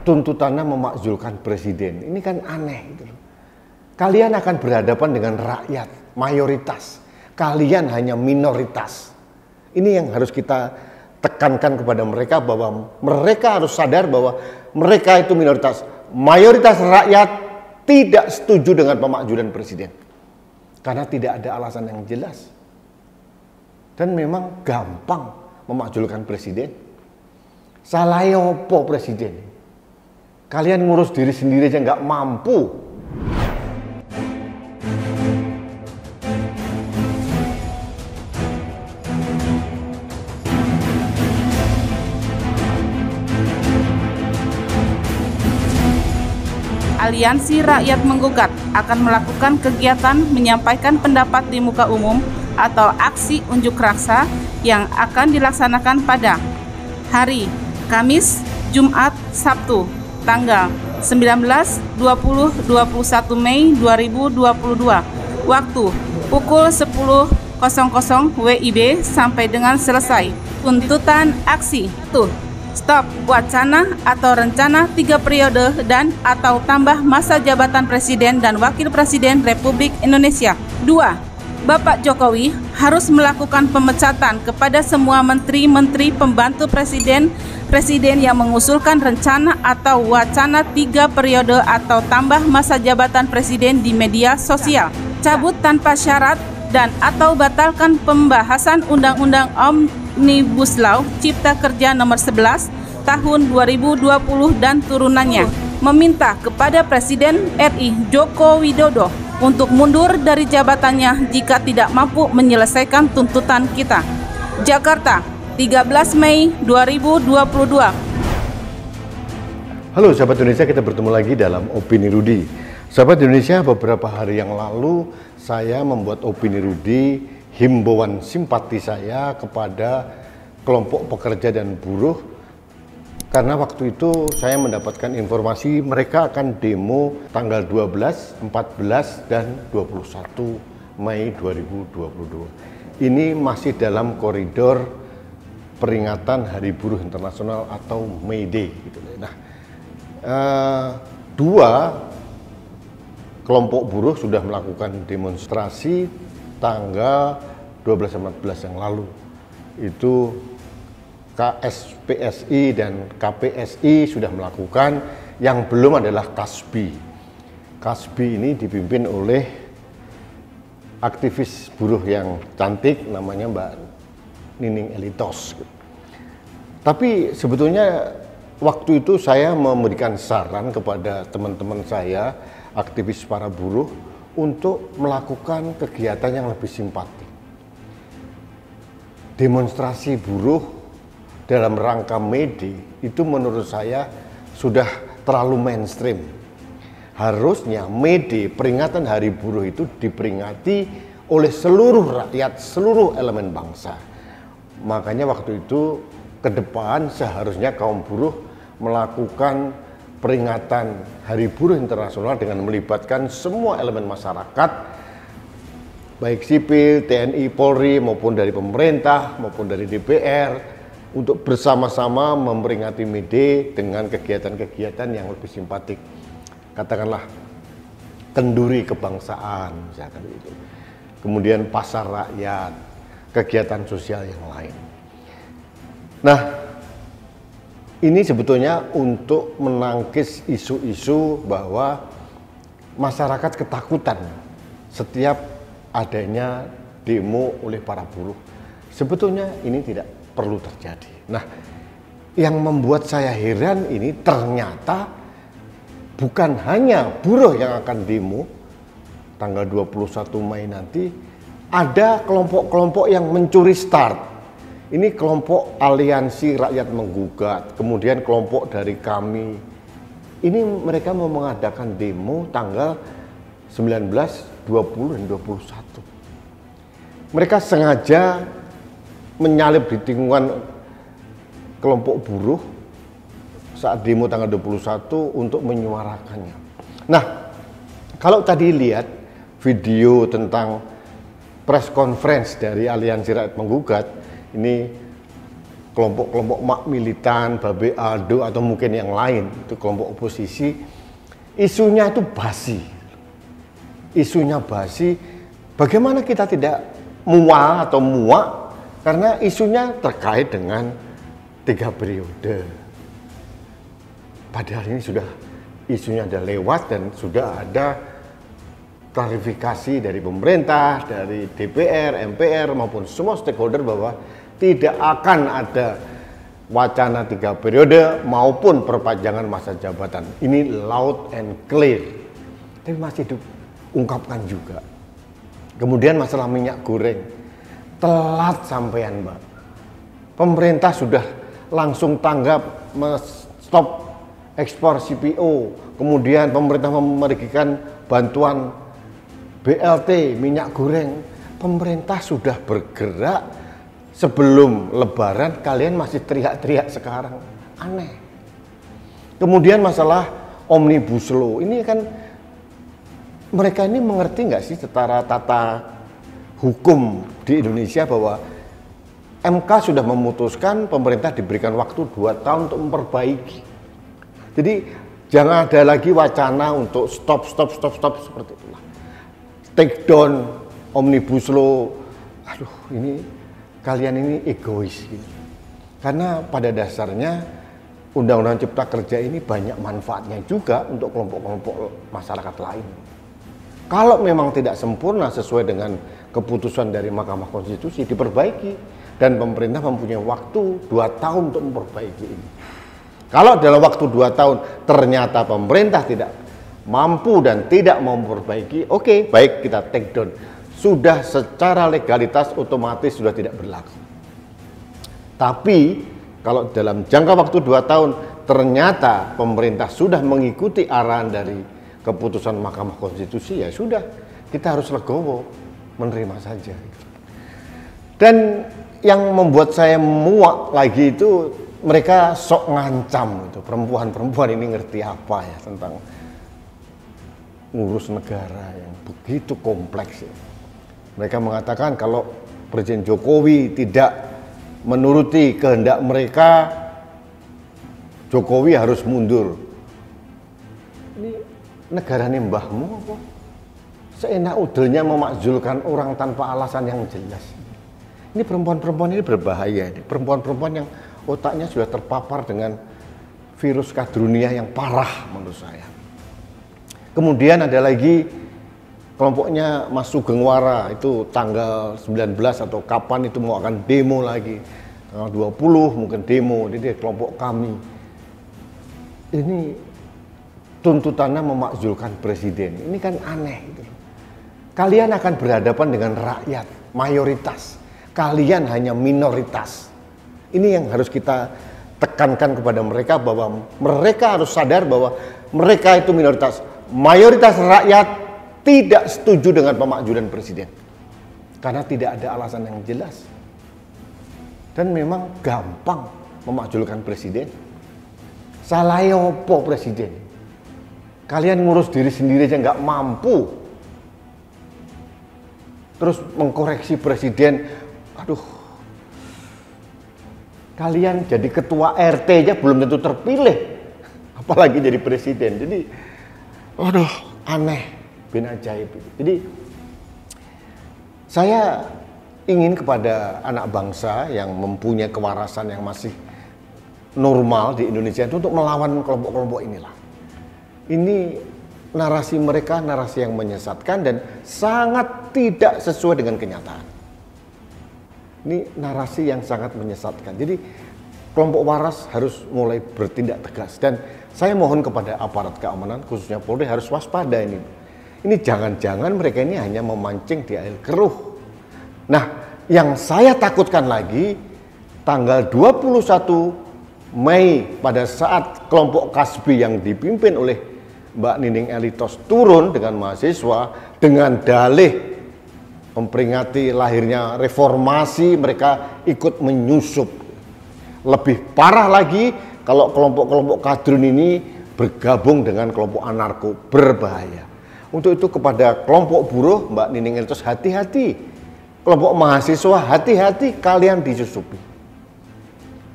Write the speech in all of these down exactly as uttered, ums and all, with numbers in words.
tuntutannya memakzulkan presiden. Ini kan aneh gitu loh. Kalian akan berhadapan dengan rakyat, mayoritas. Kalian hanya minoritas. Ini yang harus kita tekankan kepada mereka, bahwa mereka harus sadar bahwa mereka itu minoritas. Mayoritas rakyat tidak setuju dengan pemakzulan presiden. Karena tidak ada alasan yang jelas. Dan memang gampang memakzulkan presiden. Salah opo presiden? Kalian ngurus diri sendiri aja nggak mampu. Aliansi Rakyat Menggugat akan melakukan kegiatan menyampaikan pendapat di muka umum atau aksi unjuk rasa yang akan dilaksanakan pada hari Kamis, Jumat, Sabtu, tanggal sembilan belas, dua puluh, dua puluh satu Mei dua ribu dua puluh dua, waktu pukul sepuluh W I B sampai dengan selesai. Tuntutan aksi tuh. Stop wacana atau rencana tiga periode dan atau tambah masa jabatan Presiden dan Wakil Presiden Republik Indonesia. Dua. Bapak Jokowi harus melakukan pemecatan kepada semua menteri-menteri pembantu Presiden, Presiden yang mengusulkan rencana atau wacana tiga periode atau tambah masa jabatan Presiden di media sosial. Cabut tanpa syarat dan atau batalkan pembahasan Undang-Undang Omnibus Law Cipta Kerja nomor sebelas tahun dua ribu dua puluh dan turunannya. Meminta kepada Presiden R I Joko Widodo untuk mundur dari jabatannya jika tidak mampu menyelesaikan tuntutan kita. Jakarta, tiga belas Mei dua ribu dua puluh dua. Halo sahabat Indonesia, kita bertemu lagi dalam Opini Rudi. Sahabat Indonesia, beberapa hari yang lalu saya membuat Opini Rudi, himbauan simpati saya kepada kelompok pekerja dan buruh. Karena waktu itu saya mendapatkan informasi mereka akan demo tanggal dua belas, empat belas, dan dua puluh satu Mei dua ribu dua puluh dua. Ini masih dalam koridor peringatan Hari Buruh Internasional atau May Day. Gitu. Nah, eh, dua kelompok buruh sudah melakukan demonstrasi tanggal dua belas empat belas yang lalu. Itu K S P S I dan K P S I sudah melakukan, yang belum adalah Kasbi. Kasbi ini dipimpin oleh aktivis buruh yang cantik, namanya Mbak Nining Elitos. Tapi sebetulnya waktu itu saya memberikan saran kepada teman-teman saya, aktivis para buruh, untuk melakukan kegiatan yang lebih simpatik. Demonstrasi buruh dalam rangka May Day itu menurut saya sudah terlalu mainstream. Harusnya May Day, peringatan Hari Buruh, itu diperingati oleh seluruh rakyat, seluruh elemen bangsa. Makanya waktu itu ke depan seharusnya kaum buruh melakukan peringatan Hari Buruh Internasional dengan melibatkan semua elemen masyarakat, baik sipil, T N I, Polri, maupun dari pemerintah, maupun dari D P R, untuk bersama-sama memperingati May Day dengan kegiatan-kegiatan yang lebih simpatik. Katakanlah kenduri kebangsaan, misalkan itu. Kemudian pasar rakyat, kegiatan sosial yang lain. Nah, ini sebetulnya untuk menangkis isu-isu bahwa masyarakat ketakutan setiap adanya demo oleh para buruh. Sebetulnya ini tidak perlu terjadi. Nah, yang membuat saya heran ini ternyata bukan hanya buruh yang akan demo tanggal dua puluh satu Mei nanti, ada kelompok-kelompok yang mencuri start. Ini kelompok Aliansi Rakyat Menggugat, kemudian kelompok dari kami. Ini mereka mau mengadakan demo tanggal sembilan belas, dua puluh, dan dua puluh satu. Mereka sengaja menyalip di tikungan kelompok buruh saat demo tanggal dua puluh satu untuk menyuarakannya. Nah, kalau tadi lihat video tentang press conference dari Aliansi Rakyat Menggugat, ini kelompok-kelompok mak militan, Babe Aldo atau mungkin yang lain, itu kelompok oposisi, isunya itu basi. Isunya basi, bagaimana kita tidak mual atau muak karena isunya terkait dengan tiga periode. Padahal ini sudah isunya ada lewat dan sudah ada klarifikasi dari pemerintah, dari D P R, M P R maupun semua stakeholder bahwa tidak akan ada wacana tiga periode maupun perpanjangan masa jabatan. Ini loud and clear. Tapi masih diungkapkan juga. Kemudian masalah minyak goreng. Telat sampean, Mbak. Pemerintah sudah langsung tanggap stop ekspor C P O. Kemudian pemerintah memberikan bantuan B L T minyak goreng. Pemerintah sudah bergerak sebelum lebaran, kalian masih teriak-teriak sekarang. Aneh. Kemudian masalah Omnibus Law. Ini kan mereka ini mengerti nggak sih secara tata hukum di Indonesia bahwa M K sudah memutuskan pemerintah diberikan waktu dua tahun untuk memperbaiki. Jadi jangan ada lagi wacana untuk stop, stop, stop, stop seperti itulah. Take down Omnibus Law. Aduh, ini kalian ini egois gitu. Karena pada dasarnya Undang-Undang Cipta Kerja ini banyak manfaatnya juga untuk kelompok-kelompok masyarakat lain. Kalau memang tidak sempurna sesuai dengan keputusan dari Mahkamah Konstitusi, diperbaiki. Dan pemerintah mempunyai waktu dua tahun untuk memperbaiki ini. Kalau dalam waktu dua tahun ternyata pemerintah tidak mampu dan tidak mau memperbaiki, oke, okay, baik kita take down. Sudah secara legalitas otomatis sudah tidak berlaku. Tapi kalau dalam jangka waktu dua tahun ternyata pemerintah sudah mengikuti arahan dari keputusan Mahkamah Konstitusi, ya sudah, kita harus legowo, menerima saja. Dan yang membuat saya muak lagi itu mereka sok ngancam itu, perempuan-perempuan ini ngerti apa ya tentang ngurus negara yang begitu kompleks ya. Mereka mengatakan kalau Presiden Jokowi tidak menuruti kehendak mereka, Jokowi harus mundur. Ini negara ini mbahmu apa? Seenak udelnya memakzulkan orang tanpa alasan yang jelas. Ini perempuan-perempuan ini berbahaya. Perempuan-perempuan yang otaknya sudah terpapar dengan virus kadrunia yang parah menurut saya. Kemudian ada lagi kelompoknya Mas Sugeng Wara, itu tanggal sembilan belas atau kapan itu mau akan demo lagi. Tanggal dua puluh mungkin demo, jadi kelompok kami. Ini tuntutannya memakzulkan presiden. Ini kan aneh gitu. Kalian akan berhadapan dengan rakyat, mayoritas. Kalian hanya minoritas. Ini yang harus kita tekankan kepada mereka bahwa mereka harus sadar bahwa mereka itu minoritas. Mayoritas rakyat tidak setuju dengan pemakzulan presiden karena tidak ada alasan yang jelas dan memang gampang memakzulkan presiden. Salah opo presiden? Kalian ngurus diri sendiri aja nggak mampu, terus mengkoreksi presiden. Aduh, kalian jadi ketua R T aja belum tentu terpilih, apalagi jadi presiden. Jadi, aduh, aneh. Bin ajaib. Jadi saya ingin kepada anak bangsa yang mempunyai kewarasan yang masih normal di Indonesia itu untuk melawan kelompok-kelompok inilah. Ini narasi mereka narasi yang menyesatkan dan sangat tidak sesuai dengan kenyataan. Ini narasi yang sangat menyesatkan. Jadi kelompok waras harus mulai bertindak tegas dan saya mohon kepada aparat keamanan khususnya Polri harus waspada ini. Ini jangan-jangan mereka ini hanya memancing di air keruh. Nah, yang saya takutkan lagi, tanggal dua puluh satu Mei pada saat kelompok Kasbi yang dipimpin oleh Mbak Nining Elitos turun dengan mahasiswa, dengan dalih memperingati lahirnya reformasi, mereka ikut menyusup. Lebih parah lagi, kalau kelompok-kelompok kadrun ini bergabung dengan kelompok anarko, berbahaya. Untuk itu kepada kelompok buruh, Mbak Nining Elitos hati-hati. Kelompok mahasiswa hati-hati kalian disusupi.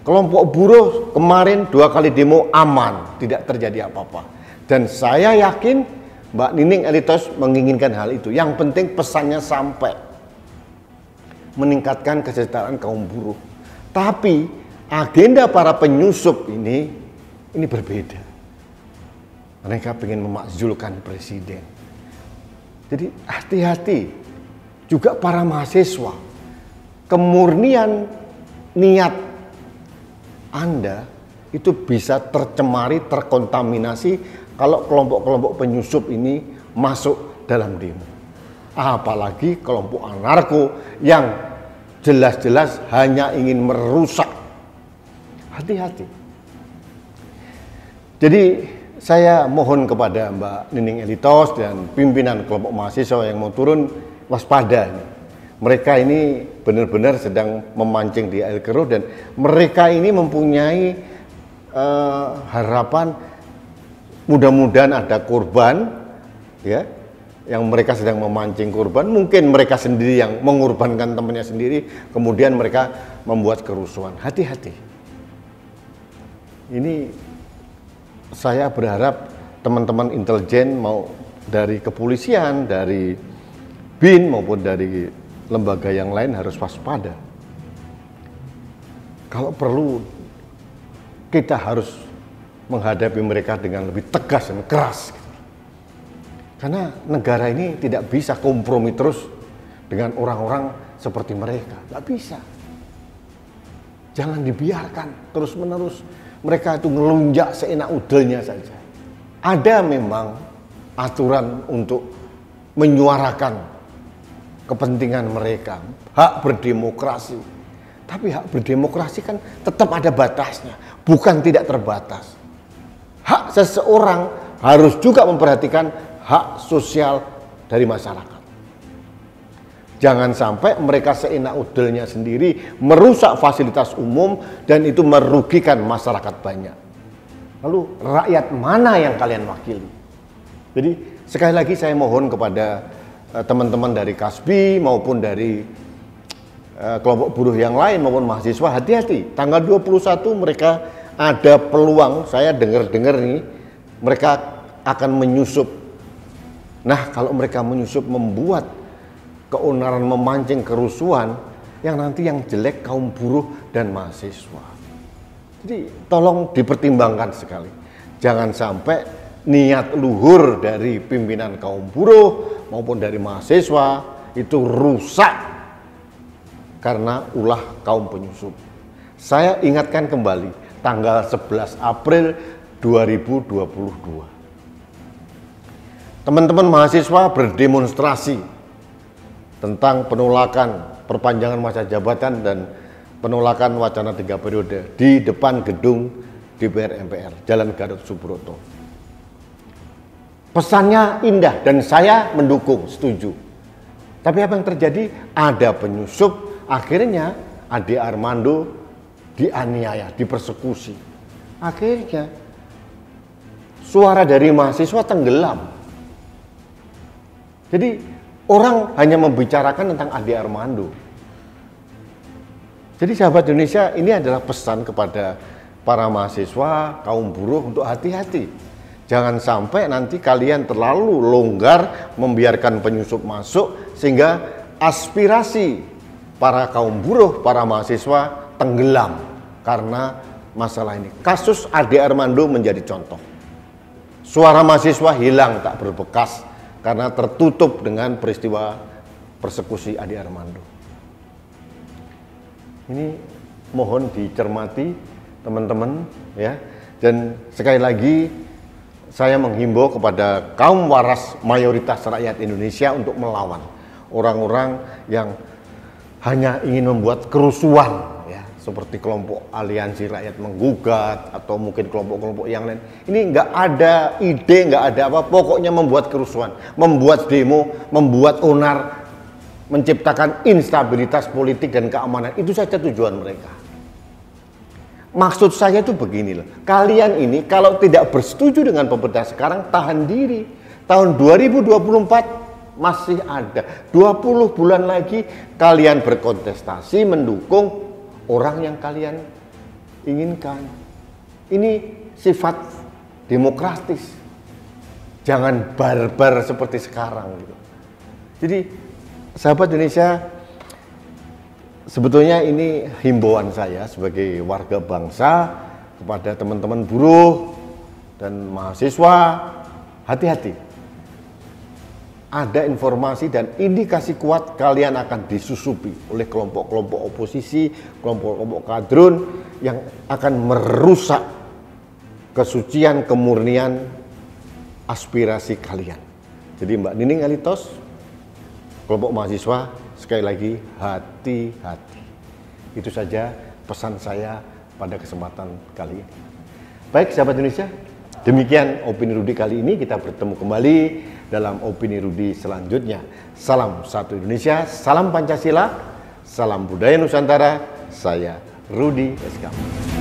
Kelompok buruh kemarin dua kali demo aman, tidak terjadi apa-apa. Dan saya yakin Mbak Nining Elitos menginginkan hal itu. Yang penting pesannya sampai, meningkatkan kesejahteraan kaum buruh. Tapi agenda para penyusup ini ini berbeda. Mereka ingin memakzulkan presiden. Jadi hati-hati juga para mahasiswa. Kemurnian niat Anda itu bisa tercemari, terkontaminasi kalau kelompok-kelompok penyusup ini masuk dalam demo. Apalagi kelompok anarko yang jelas-jelas hanya ingin merusak. Hati-hati. Jadi saya mohon kepada Mbak Nining Elitos dan pimpinan kelompok mahasiswa yang mau turun waspada. Mereka ini benar-benar sedang memancing di air keruh dan mereka ini mempunyai uh, harapan mudah-mudahan ada korban, ya, yang mereka sedang memancing korban. Mungkin mereka sendiri yang mengorbankan temannya sendiri, kemudian mereka membuat kerusuhan. Hati-hati. Ini saya berharap teman-teman intelijen mau dari kepolisian, dari B I N maupun dari lembaga yang lain harus waspada. Kalau perlu kita harus menghadapi mereka dengan lebih tegas dan keras. Karena negara ini tidak bisa kompromi terus dengan orang-orang seperti mereka. Tidak bisa. Jangan dibiarkan terus-menerus mereka itu ngelunjak seenak udelnya saja. Ada memang aturan untuk menyuarakan kepentingan mereka, hak berdemokrasi. Tapi hak berdemokrasi kan tetap ada batasnya, bukan tidak terbatas. Hak seseorang harus juga memperhatikan hak sosial dari masyarakat. Jangan sampai mereka seenak udelnya sendiri merusak fasilitas umum dan itu merugikan masyarakat banyak. Lalu rakyat mana yang kalian wakili? Jadi sekali lagi saya mohon kepada teman-teman dari Kasbi maupun dari uh, kelompok buruh yang lain maupun mahasiswa, hati-hati. Tanggal dua puluh satu mereka ada peluang, saya dengar-dengar nih, mereka akan menyusup. Nah, kalau mereka menyusup membuat keonaran, memancing kerusuhan, yang nanti yang jelek kaum buruh dan mahasiswa. Jadi tolong dipertimbangkan sekali. Jangan sampai niat luhur dari pimpinan kaum buruh maupun dari mahasiswa itu rusak karena ulah kaum penyusup. Saya ingatkan kembali tanggal sebelas April dua ribu dua puluh dua. Teman-teman mahasiswa berdemonstrasi tentang penolakan perpanjangan masa jabatan dan penolakan wacana tiga periode di depan gedung D P R M P R, Jalan Gatot Subroto. Pesannya indah dan saya mendukung, setuju. Tapi apa yang terjadi? Ada penyusup, akhirnya Ade Armando dianiaya, dipersekusi. Akhirnya suara dari mahasiswa tenggelam. Jadi orang hanya membicarakan tentang Ade Armando. Jadi sahabat Indonesia, ini adalah pesan kepada para mahasiswa, kaum buruh untuk hati-hati. Jangan sampai nanti kalian terlalu longgar membiarkan penyusup masuk sehingga aspirasi para kaum buruh, para mahasiswa tenggelam karena masalah ini. Kasus Ade Armando menjadi contoh. Suara mahasiswa hilang tak berbekas karena tertutup dengan peristiwa persekusi Ade Armando. Ini mohon dicermati teman-teman ya. Dan sekali lagi saya menghimbau kepada kaum waras mayoritas rakyat Indonesia untuk melawan orang-orang yang hanya ingin membuat kerusuhan ya, seperti kelompok Aliansi Rakyat Menggugat atau mungkin kelompok-kelompok yang lain. Ini nggak ada ide, nggak ada apa, pokoknya membuat kerusuhan, membuat demo, membuat onar, menciptakan instabilitas politik dan keamanan. Itu saja tujuan mereka. Maksud saya itu begini loh, kalian ini kalau tidak bersetuju dengan pemerintah sekarang, tahan diri. Tahun dua ribu dua puluh empat masih ada, dua puluh bulan lagi kalian berkontestasi mendukung orang yang kalian inginkan. Ini sifat demokratis. Jangan barbar seperti sekarang gitu. Jadi sahabat Indonesia, sebetulnya ini himbauan saya sebagai warga bangsa kepada teman-teman buruh dan mahasiswa, hati-hati. Ada informasi dan indikasi kuat kalian akan disusupi oleh kelompok-kelompok oposisi, kelompok-kelompok kadrun yang akan merusak kesucian, kemurnian, aspirasi kalian. Jadi Mbak Nining Elitos, kelompok mahasiswa, sekali lagi hati-hati. Itu saja pesan saya pada kesempatan kali ini. Baik sahabat Indonesia, demikian Opini Rudi kali ini. Kita bertemu kembali dalam Opini Rudi selanjutnya. Salam satu Indonesia, salam Pancasila, salam budaya Nusantara. Saya Rudi S K.